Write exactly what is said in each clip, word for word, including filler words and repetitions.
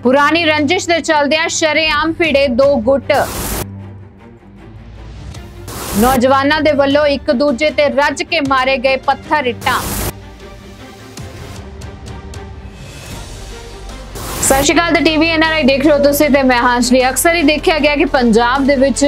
पुरानी रंजिश दे चलदियां शरेआम भिड़े दो गुट। नौजवानों दे वल्लों एक दूजे ते रज के मारे गए पत्थर इट्टां। सत श्री अकाल टीवी एन आर आई देख रहे हो तुसीं ते मैं हाशरी। अक्सर ही देखा गया कि पंजाब दे विच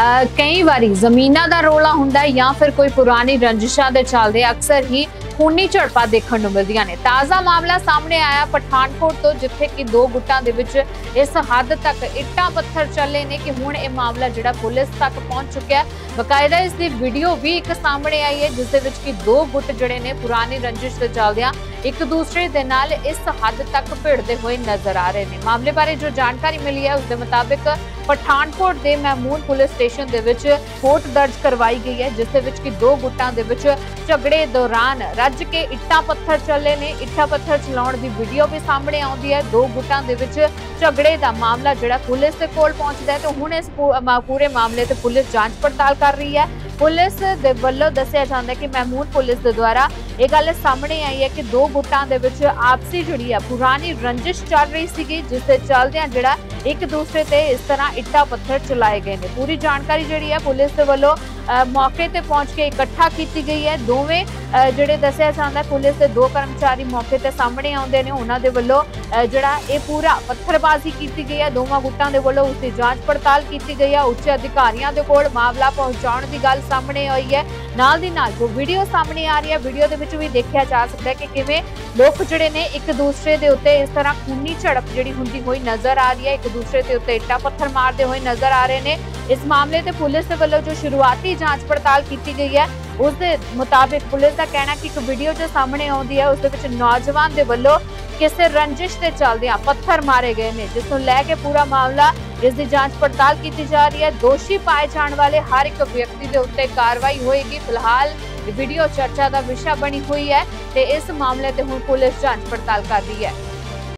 कई बारी जमीनां दा रोला हुंदा है या फिर कोई पुरानी रंजिशां दे चलदे अक्सर ही खूनी झड़पां देखण नूं मिलदियां ने। ताज़ा मामला सामने आया पठानकोट तो, जिथे कि दो गुटां दे विच इस हद तक इट्टां पत्थर चले ने कि हुण यह मामला जिहड़ा पुलिस तक पहुंच चुक्या है। बकायदा इसकी वीडियो भी एक सामने आई है जिस दे विच कि दो गुट जिहड़े ने पुरानी रंजिश दे चलदियां एक दूसरे दे नाल इस हद तक भिड़दे हुए नजर आ रहे हैं। मामले बारे जो जानकारी मिली है उसके मुताबिक पठानकोट के महमूद पुलिस स्टेशन दे विच रिपोर्ट दर्ज करवाई गई है, जिस दे विच कि दो गुटां दे विच झगड़े दौरान रज के इट्टां पत्थर चले ने। इट्टां पत्थर चलाउण दी वीडियो भी सामने आउंदी है। दो गुटां दे विच झगड़े दा मामला जिहड़ा पुलिस दे कोल पहुंचदा है, तो हुण इस पूरे मामले ते पुलिस जांच पड़ताल कर रही है। पुलिस दे वल्लों दस्सिया जांदा है कि महमूद पुलिस दे द्वारा ये गल सामने आई है कि दो गुटां दे विच आपसी जिहड़ी है पुरानी रंजिश चल रही सीगी, जिस दे चलदियां जिहड़ा एक दूसरे ते इस तरह इट्टा पत्थर चलाए गए ने। पूरी जानकारी जिहड़ी है पुलिस दे वल्लों मौके ते पहुंच के इकट्ठा की गई है। दोवें जिहड़े दस्सिया जांदा है पुलिस दे दो कर्मचारी मौके ते सामने आउंदे ने, उन्हां दे वल्लों जिहड़ा ये पूरा पत्थरबाजी की गई है। दोवां गुटां दे वल्लों उसकी जांच पड़ताल की गई है। उच्च अधिकारियों के कोल मामला पहुंचाउण दी गल सामने आई है। नाल दी नाल जो वीडियो सामने आ रही है, वीडियो दे विच भी देखिया जा सकता है कि किवें लोग जिहड़े ने एक दूसरे दे उत्ते इस तरह खूनी झड़प जिहड़ी हुंदी होई नजर आ रही है, एक दूसरे दे उत्ते इट्टा पत्थर मारते हुए नजर आ रहे हैं। इस मामले ते पुलिस दे वल्लों जो शुरुआती जांच पड़ताल की गई है उस दे मुताबिक पुलिस का कहना कि एक वीडियो जो सामने आउंदी है उस दे विच नौजवान दे वल्लों किसी रंजिश के चलदियां पत्थर मारे गए हैं, जिस नूं लै के पूरा मामला इसकी जांच पड़ताल की जा रही है। दोषी पाए जाने वाले हर एक व्यक्ति के उत्ते कार्रवाई होएगी। फिलहाल वीडियो चर्चा का विषय बनी हुई है ते इस मामले ते हुण पुलिस जांच पड़ताल कर रही है।